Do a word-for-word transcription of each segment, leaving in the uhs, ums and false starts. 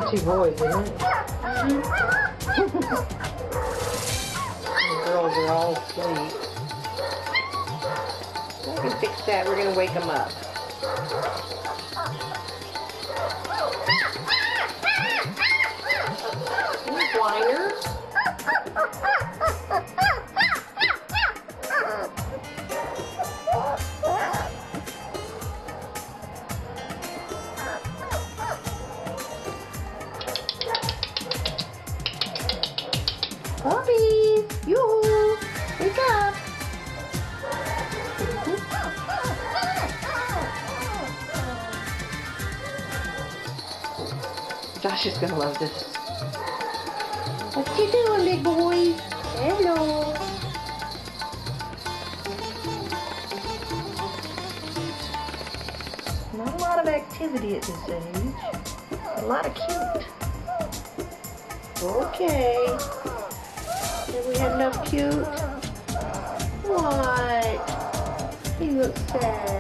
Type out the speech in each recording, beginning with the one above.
two boys, isn't it? Mm-hmm. The girls are all asleep. I can fix that. We're going to wake them up. Whiners. Puppies! Yoo-hoo! Wake up! Josh is gonna love this. What you doing, big boy? Hello. Not a lot of activity at this age. A lot of cute. Okay. Have we had enough cute? What? He looks sad.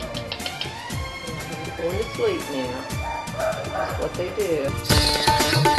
Going to sleep now. That's what they do.